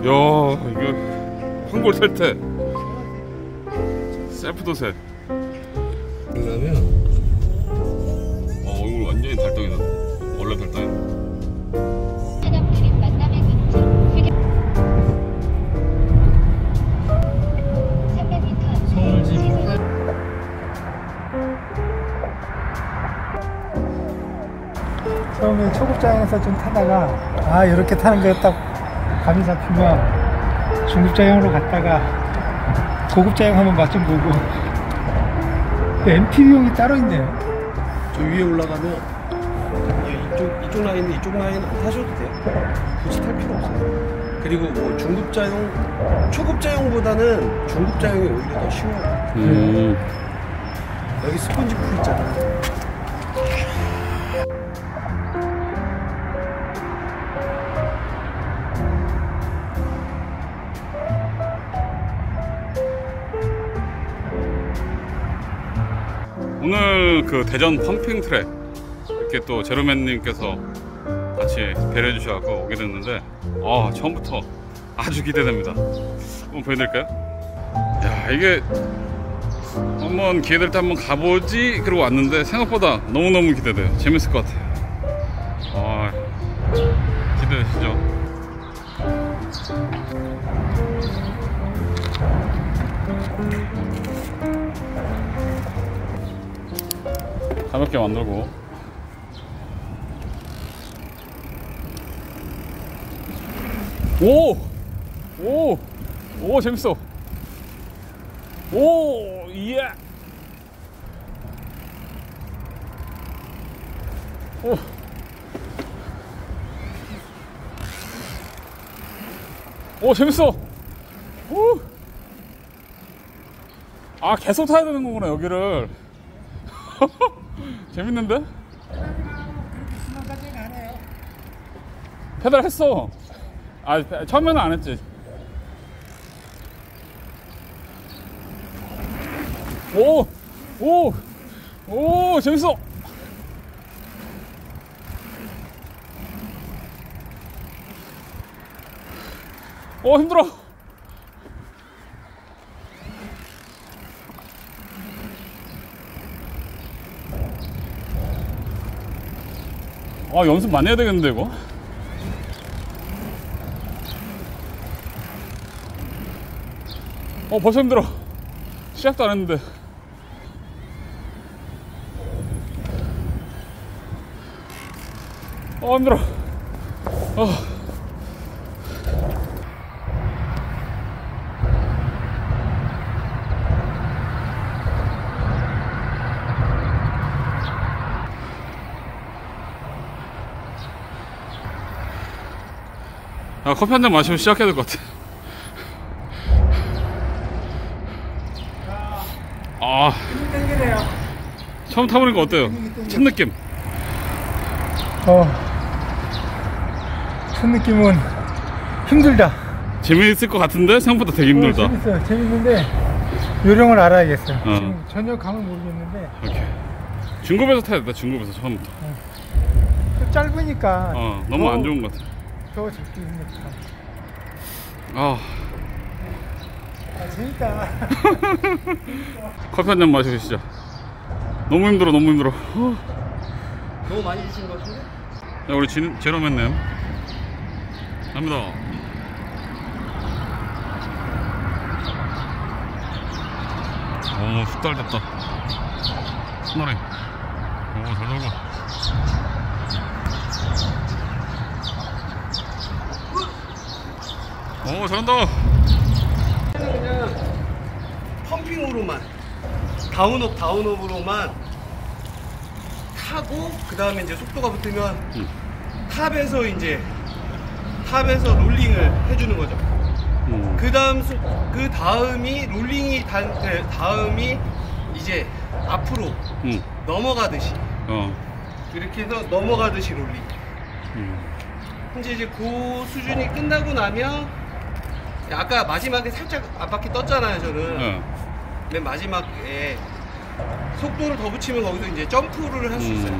이거 황골 탈때 셀프 도세. 그러면 이거 완전히 달덩이다. 원래 달덩이. 사람들은 만남의 금지. 300m 서울집 처음에 초급자형에서 좀 타다가 이렇게 타는 거 딱 감이 잡히면 중급자형으로 갔다가 고급자형 한번 맛 좀 보고. MTB용이 따로 있네요. 저 위에 올라가면 이쪽 라인은 이쪽 라인 안 타셔도 돼요. 굳이 탈 필요 없어요. 그리고 뭐 중급자용, 초급자용보다는 중급자용이 오히려 더 쉬워요. 여기 스펀지 풀 있잖아. 오늘 그 대전 펌핑 트랙 이렇게 또 제로맨님께서 같이 배려해 주셔서 오게 됐는데 처음부터 아주 기대됩니다. 한번 보여드릴까요? 야, 이게 한번 기회 될 때 한번 가보지 그러고 왔는데 생각보다 너무너무 기대돼요. 재밌을 것 같아요. 기대되시죠? 가볍게 만들고. 오 재밌어. 예. 재밌어. 계속 타야 되는 거구나 여기를. 재밌는데? 페달 했어. 처음에는 안 했지. 재밌어. 힘들어. 연습 많이 해야 되겠는데 이거? 벌써 힘들어. 시작도 안 했는데. 힘들어. 커피 한 잔 마시고 시작해야 될 것 같아. 처음 타보니까 어때요? 첫 느낌? 첫 느낌은 힘들다. 재미있을 것 같은데 생각보다 되게 힘들다. 재밌어요. 재밌는데 요령을 알아야겠어요. 지금 전혀 감을 모르겠는데. 오케이. 중급에서 타야 돼. 중급에서 처음부터. 또 짧으니까 너무 안 좋은 것 같아. 더 잡기 힘들다. 재밌다. 커피 한 잔 마시고 시작. 너무 힘들어. 너무 많이 드신 것 같은데? 자, 우리 제로맨님 갑니다. 숙달 됐다. 신나네. 잘 놀고. 잘한다. 그냥 펌핑으로만 다운업으로만 타고 그 다음에 이제 속도가 붙으면 탑에서 롤링을 해주는 거죠. 그 다음이 롤링이 다음이 이제 앞으로 넘어가듯이 이렇게 해서 넘어가듯이 롤링. 이제 그 수준이 끝나고 나면 아까 마지막에 살짝 앞바퀴 떴잖아요 저는. 맨 마지막에 속도를 더 붙이면 거기서 이제 점프를 할 수 있어요.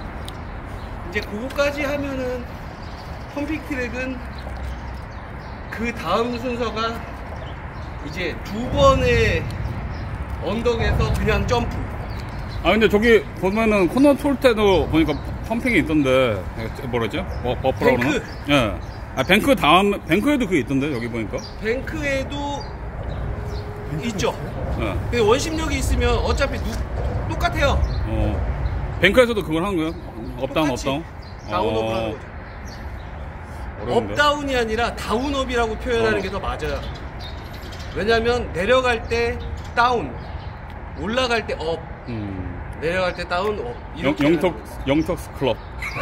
이제 그거까지 하면은 펌핑 트랙은 그 다음 순서가 이제 두 번의 언덕에서 그냥 점프. 아 근데 저기 보면은 코너 톨 때도 보니까 펌핑이 있던데 뭐라죠? 버프라고 그러나? 뱅크. 예. 아 뱅크 다음 뱅크에도 그게 있던데 여기 보니까. 뱅크에도 있죠. 예. 근데 원심력이 있으면 어차피 똑같아요. 뱅크에서도 그걸 하는 거예요? 업다운 똑같이. 업다운? 다운업을 하는 거죠. 어려운데? 업다운이 아니라 다운업이라고 표현하는 게 더 맞아요. 왜냐면 내려갈 때 다운, 올라갈 때 업, 내려갈 때 다운, 업. 이렇게 하는 거죠. 영턱스 클럽.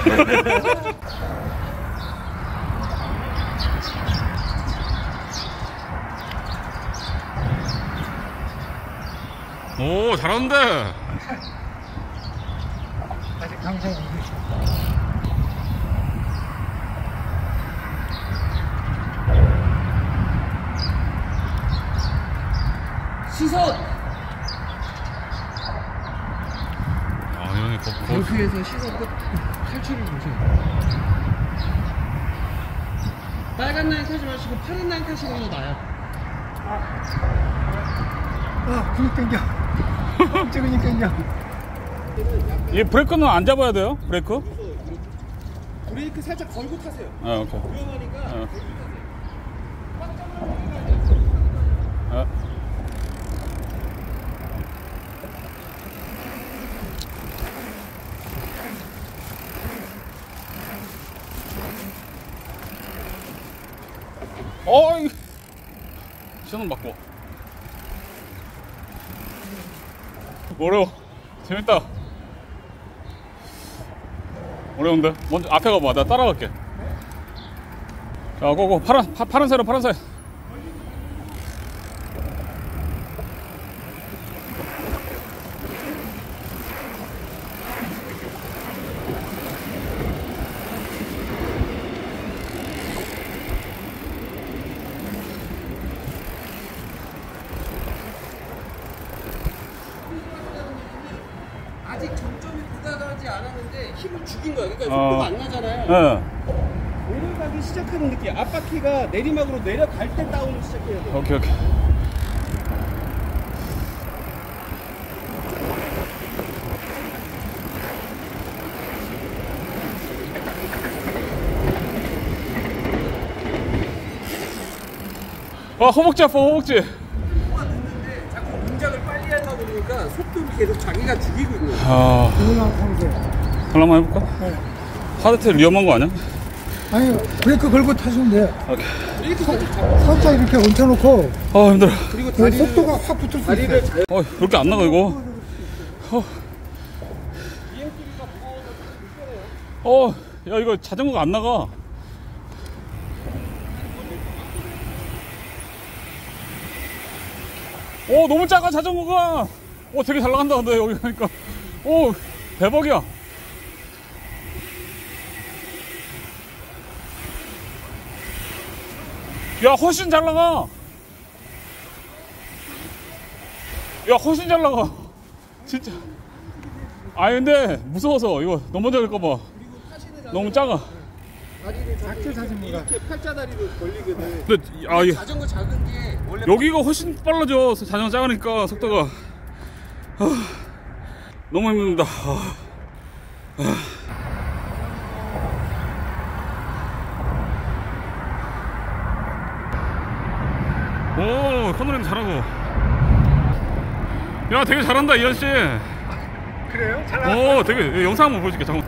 오 잘하는데. 아직 강사가 이기죠. 시선! 아 이거는 뱅크에서 시선 끝 탈출을 보세요. 빨간 라인 타지 마시고 파란 라인 타시는 거 나아요. 아, 근육 땡겨. 근육 땡겨. 이 브레이크는 안 잡아야 돼요? 브레이크? 브레이크 살짝 걸고 타세요. 아 오케이. 위험하니까 어. 걸고 타세요. 아. 어이 시선 바꿔. 어려워. 재밌다. 어려운데? 먼저 앞에 가봐. 나 따라갈게. 자, 고고. 파란색으로 파란색. 아직 정점이 도달하지 않았는데 힘을 죽인 거야. 그러니까 속도가 안 나잖아요. 네. 내려가기 시작하는 느낌. 앞바퀴가 내리막으로 내려갈 때 다운을 시작해야 돼. 오케이. 와, 허벅지 아파, 허벅지. 속도가 늦는데 자꾸 동작을 빨리 하려고 그러니까 속도를 계속 자기가 죽이고 있는 거야. 아, 그걸로 한번 해보세요. 하나 한번 해볼까? 네. 하드텔 위험한 거 아니야? 아니, 브레이크 걸고 타시면 돼요. 오케이. 브레이크 살짝 잡고 살짝 이렇게 얹혀놓고, 아, 힘들어. 그리고 그 다리를 속도가 확 붙을 수 있어요. 다리를 잘 이렇게 안 나가, 이거. 비행기가 무거워서 불편해요. 야, 이거 자전거가 안 나가. 오, 너무 작아, 자전거가. 오, 되게 잘 나간다, 근데, 여기 가니까. 오, 대박이야. 야, 훨씬 잘 나가. 야, 훨씬 잘 나가. 진짜. 아, 근데, 무서워서, 이거 넘어질까봐. 그리고 타시는 너무 작아. 다리를 작죠, 자전거가. 이렇게 팔자 다리로 걸리거든. 근데, 아, 이게. 자전거 작은 게 원래 여기가 훨씬 빨라져. 자전거 작으니까 속도가. 너무 힘듭니다. 오, 컨트롤 잘하고. 야, 되게 잘한다, 이현 씨. 그래요? 잘 오, 되게 영상 한번 보여줄게. 잠깐.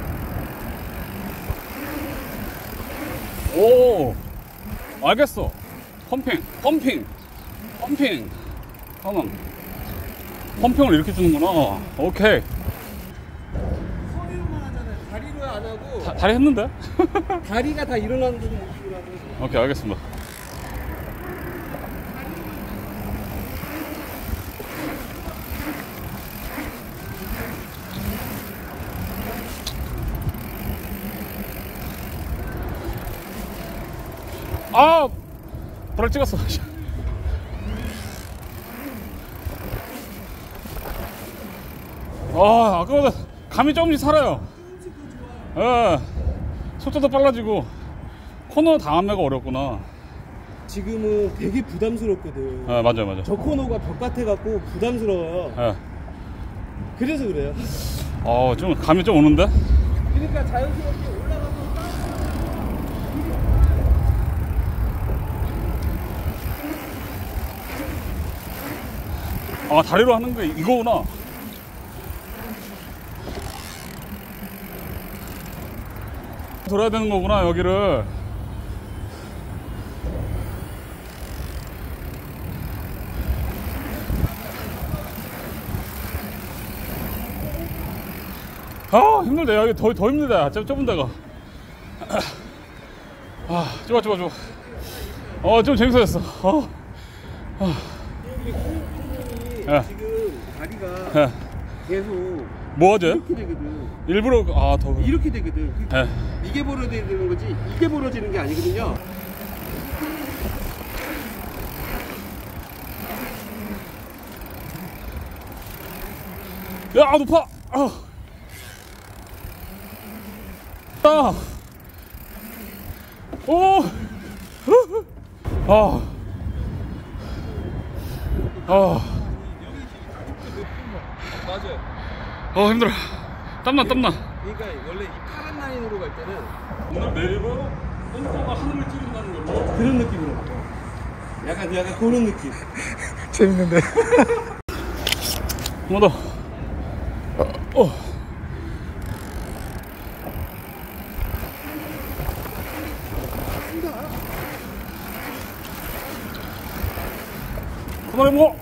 오, 알겠어. 펌핑. 잠깐만. 펌핑을 이렇게 주는구나. 오케이. 허리로만 하잖아요. 다리로 안 하고 다리 했는데? 다리가 다 일어나는 모습으로 하고. 오케이, 알겠습니다. 아! 불알 찍었어. 아, 아까보다 감이 조금씩 살아요. 예. 속도도 빨라지고. 코너 다음에가 어렵구나. 지금은 되게 부담스럽거든. 아, 맞아, 맞아. 저 코너가 벽 같아갖고 부담스러워요. 예. 그래서 그래요. 좀 감이 좀 오는데? 그러니까 자연스럽게 올라가서 다리로 하는 게 이거구나. 돌아야 되는 거구나, 여기를. 힘들다. 여기 더 힘들다. 좁은 데가. 좋아. 좀 재밌어졌어. 예. 지금 다리가 예. 계속 뭐 하죠? 이렇게 되거든. 일부러, 더. 이렇게 되거든. 예. 이게 벌어지는 거지 이게 벌어지는 게 아니거든요. 야, 높아! 오! 맞아요. 힘들어. 땀나. 그러니까 원래 이 파란 라인으로 갈 때는 오늘 내리고, pompo가 하늘을 찌른다는 걸로. 그런 느낌으로 가요. 약간 그런 느낌. 재밌는데. 한 번 더. 그만해 먹어.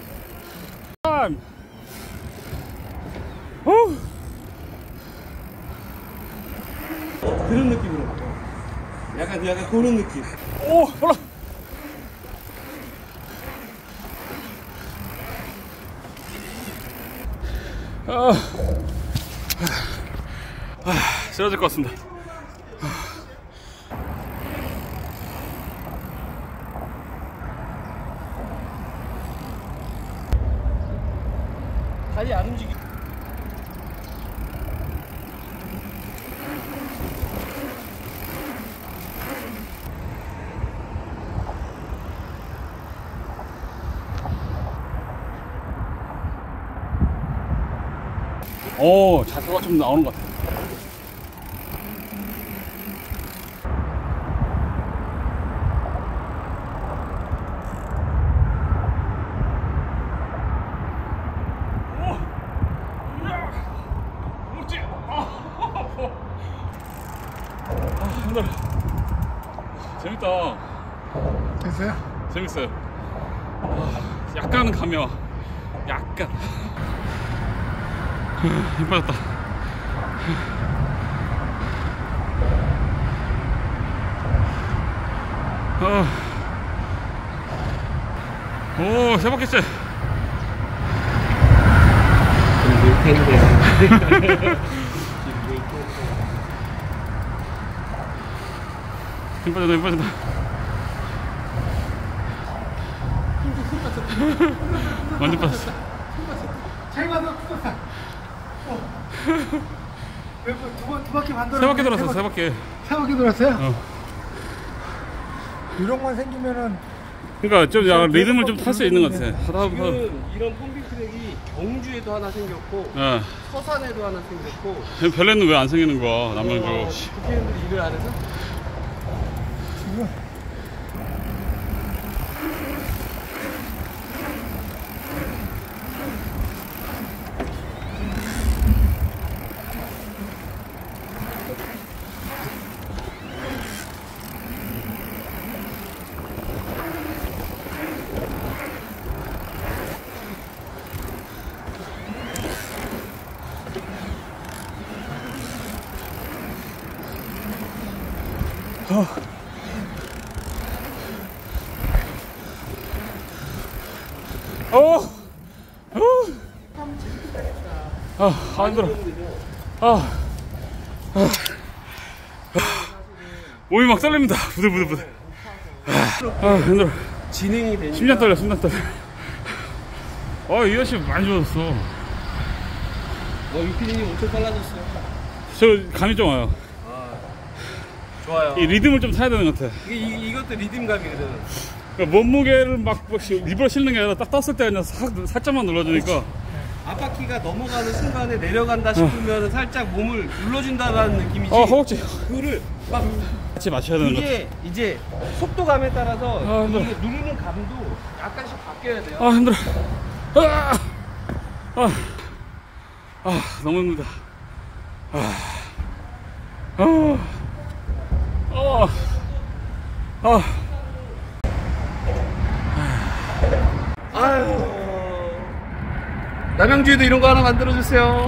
그런 느낌으로 가요. 약간 그런 느낌. 올라. 쓰러질 것 같습니다. 다리 안 움직이. 자세가 좀 나오는 것 같아. 힘들어. 재밌다. 됐어요? 재밌어요. 약간은 감이 와. 약간. 힘 빠졌다. 세 바퀴째. 힘 빠진다. 완전 빠졌어. 제가 너 죽었다. 두 바퀴 반 돌았어. 세 바퀴 돌았어. 세 바퀴. 세 바퀴 돌았어요? 유령만 생기면은. 그러니까 좀 약간 리듬을 좀 탈 수 있는 것 같아. 하다 보면. 지금 이런 펌핑 트랙이 경주에도 하나 생겼고 서산에도 하나 생겼고. 별내는 왜 안 생기는 거야? 남양주. 국회의원들이 일을 안 해서? 지금 힘들어. 몸이 막 떨립니다. 부들부들. 힘들어. 진행이 되니까. 심장 떨려. 이 아저씨 많이 좋아졌어. 유피디님 엄청 빨라졌어요. 저 감이 좀 와요. 좋아요. 이 리듬을 좀 타야 되는 것 같아. 이것도 리듬감이거든. 그러니까 몸무게를 막 일부러 실는 게 아니라 딱 떴을 때 그냥 살짝만 눌러주니까. 앞바퀴가 넘어가는 순간에 내려간다 싶으면 살짝 몸을 눌러준다라는 느낌이지. 허벅지. 그거를 막 같이 맞춰야 되는 것 같아. 이게 이제 속도감에 따라서 힘들어. 이게 누르는 감도 약간씩 바뀌어야 돼요. 아, 힘들어. 너무 힘들다. 아유. 남양주에도 이런 거 하나 만들어 주세요.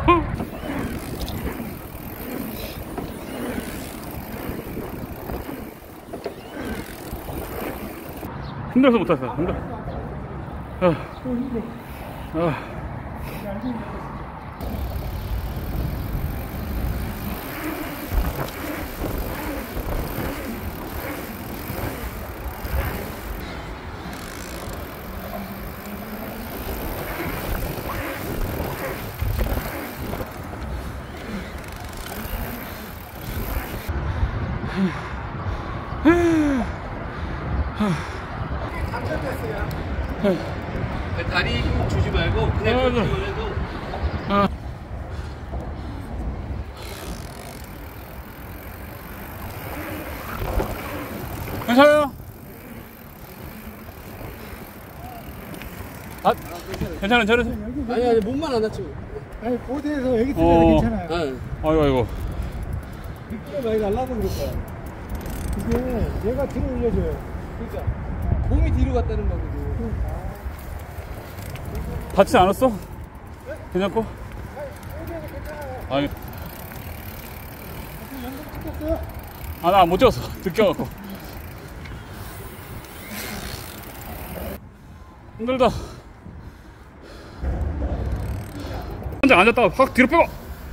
힘들어서 못했어. 힘들어. 다리 힘 주지 말고 그냥 그렇게 해도. 괜찮아요? 괜찮아, 괜찮아. 아니 몸만 안 다치고. 아니 보드에서 여기 들려도 괜찮아요. 아이고. 미끄러 많이 날라서 그럴 거야. 이게 얘가 뒤로 올려줘요. 그러니까 몸이 뒤로 갔다는 거거든. 다치지 않았어? 괜찮고? 아니. 나 못 찍었어. 늦게 와갖고. 힘들다. 한장 앉았다가 확 뒤로 빼고.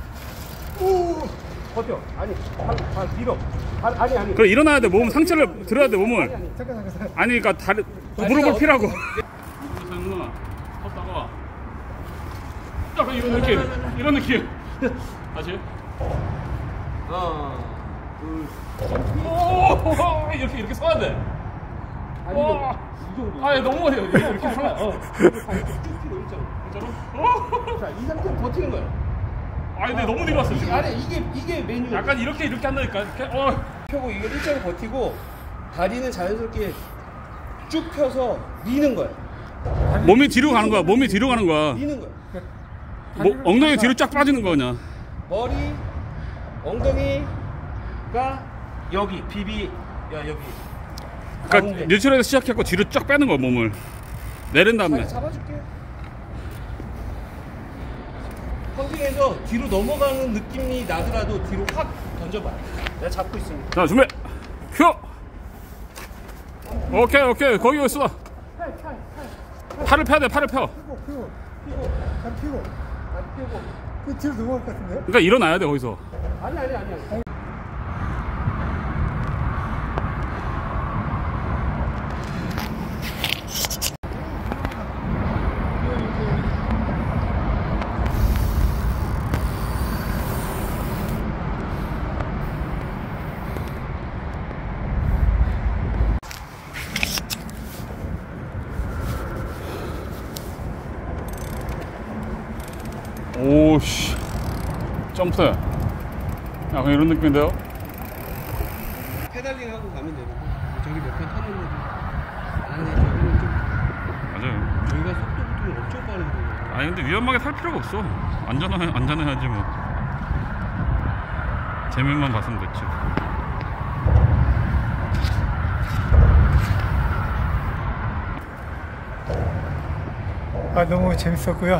버텨. 아니, 발 뒤로. 아니. 그래, 일어나야 돼. 몸 상체를 들어야 돼, 몸을. 잠깐. 아니, 그러니까 다리, 무릎을 피라고. 섰다가. 약간 이런 느낌. 다시. 하나, 둘. 오, 이렇게 서야 돼. 아니, 이 정도. 아니, 너무 어려워. 이렇게 서야 진짜로? 자, 이 상태로 버티는 거야. 아니, 근데 너무 뒤로 왔어, 지금. 아니, 이게 메뉴. 약간 이렇게 한다니까. 이렇게, 펴고 이걸 일자로 버티고 다리는 자연스럽게 쭉 펴서 미는 거야. 몸이 뒤로 가는 거야. 몸이 뒤로 가는 거야. 미는 거야. 엉덩이 뒤로 쫙 빠지는 거냐. 머리, 엉덩이가 여기, 여기. 그러니까 가운데. 뉴트럴에서 시작했고 뒤로 쫙 빼는 거야, 몸을. 내린 다음에. 다리 잡아줄게. 펀딩에서 뒤로 넘어가는 느낌이 나더라도 뒤로 확 던져봐. 내가 잡고 있으니까. 자, 준비. 큐. 오케이. 거기 있어. 팔을 펴야 돼. 팔을 펴. 피고. 다리 피고. 그 뒤로 넘어갈 것 같은데요? 그러니까 일어나야 돼, 거기서. 아니. 오씨. 점프. 약간 이런 느낌인데요? 페달링하고 가면 되는데 저기 몇 편 탔는데도 아니 저기는 좀 맞아요. 저희가 속도부터 엄청 빠른데. 아니, 근데 위험하게 탈 필요가 없어. 안전해야지 뭐. 재미만 봤으면 됐지. 너무 재밌었고요.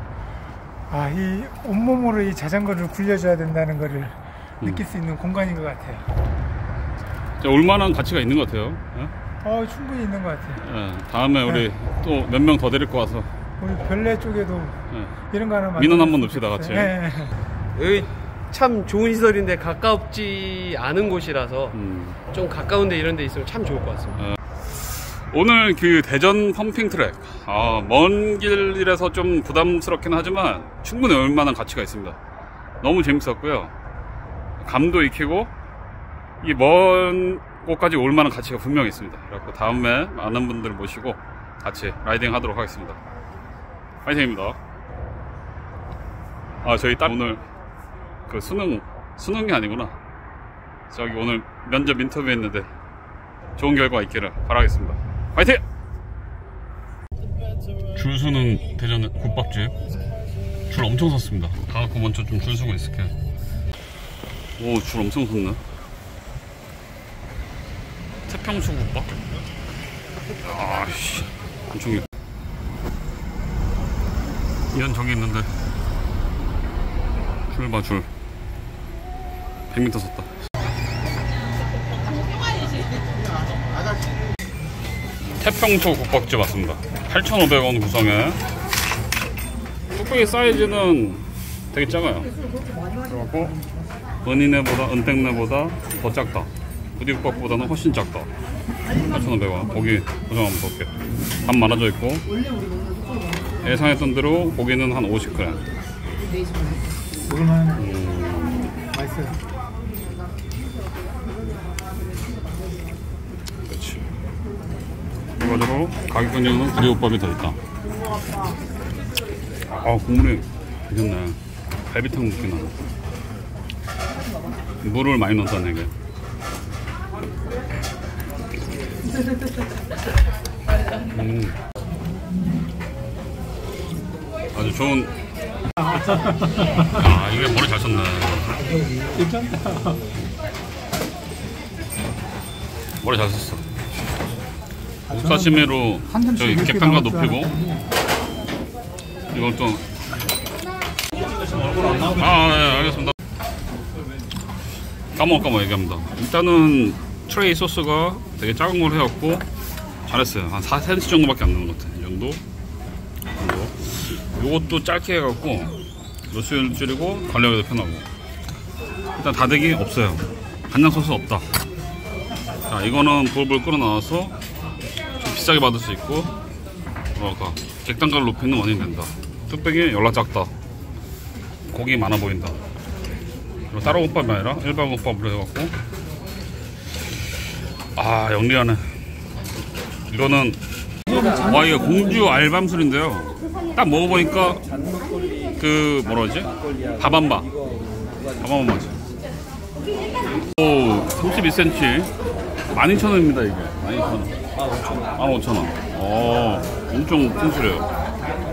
이 온몸으로 이 자전거를 굴려줘야 된다는 거를 느낄 수 있는 공간인 것 같아요. 올만한 가치가 있는 것 같아요. 충분히 있는 것 같아요. 다음에 우리 또 몇 명 더 데리고 와서 우리 별내 쪽에도 이런 거 하나 민원 한번 넣읍시다, 같이. 여기 참 좋은 시설인데 가깝지 않은 곳이라서 좀 가까운데 이런 데 있으면 참 좋을 것 같습니다. 오늘 그 대전 펌핑 트랙, 먼 길이라서 좀 부담스럽긴 하지만 충분히 얼마나 가치가 있습니다. 너무 재밌었고요. 감도 익히고 이 먼 곳까지 올 만한 가치가 분명히 있습니다. 그래서 다음에 많은 분들 모시고 같이 라이딩 하도록 하겠습니다. 파이팅입니다. 아, 저희 딸 오늘 그 수능이 아니구나. 저기 오늘 면접 인터뷰 했는데 좋은 결과 있기를 바라겠습니다. 파이팅! 줄 서는 대전 국밥집. 줄 엄청 섰습니다. 가갖고 먼저 좀 줄 서고 있을게요. 오, 줄 엄청 섰네. 태평수 국밥? 아씨, 엄청 이런 저기 있는데 줄 봐, 줄 100m 섰다. 태평소 국밥집 왔습니다. 8,500원 구성에 뚝배기 사이즈는 되게 작아요. 그래갖고 은땡내보다 더 작다. 부디국밥보다는 훨씬 작다. 8,500원. 고기 고정 한번 볼게요. 밥 말아져 있고 예상했던 대로 고기는 한 50g. 먹을만 맛있어요. 그렇지. 그래가지고 가격 변경은 부디국밥이 더 있다. 아, 국물이 괜찮네. 갈비탕 느낌 나네. 물을 많이 넣었다는 얘기. 아주 좋은. 아, 이게 머리 잘 썼네. 괜찮다. 머리 잘 썼어. 사시미로 저기 객단가 높이고 이건 또. 아, 네, 알겠습니다. 까먹 얘기합니다. 일단은 트레이 소스가 되게 작은 걸 해갖고 잘했어요. 한 4cm 정도밖에 안 되는 것 같아요. 이 정도. 요것도 짧게 해갖고 로스를 줄이고 관리하기도 편하고. 일단 다대기 없어요. 간장 소스 없다. 자, 이거는 볼볼 끓어 나와서 좀 비싸게 받을 수 있고, 뭐랄까 객단가를 높이는 원인이 된다. 뚝배기 연락 작다. 고기 많아 보인다. 그리고 따로 국밥이 아니라 일반 국밥으로 해갖고, 아, 영리하네. 이거는 와, 이게 공주 알밤술인데요. 딱 먹어보니까 그 뭐라지? 밥한바 맛이. 오, 32cm 12,000원입니다. 이게 12,000원. 15,000원. 엄청 튼실해요.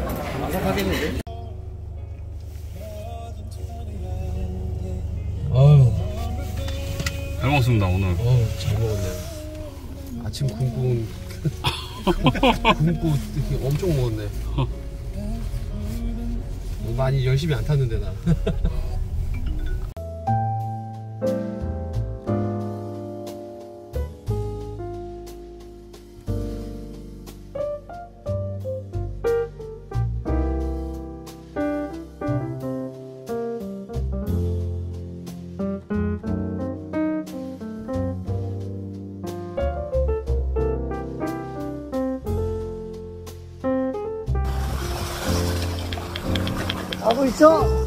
아유, 잘 먹었습니다 오늘. 잘 먹었네요. 아침 굶고 이렇게 엄청 먹었네. 많이 열심히 안 탔는데 나. 하고 있어.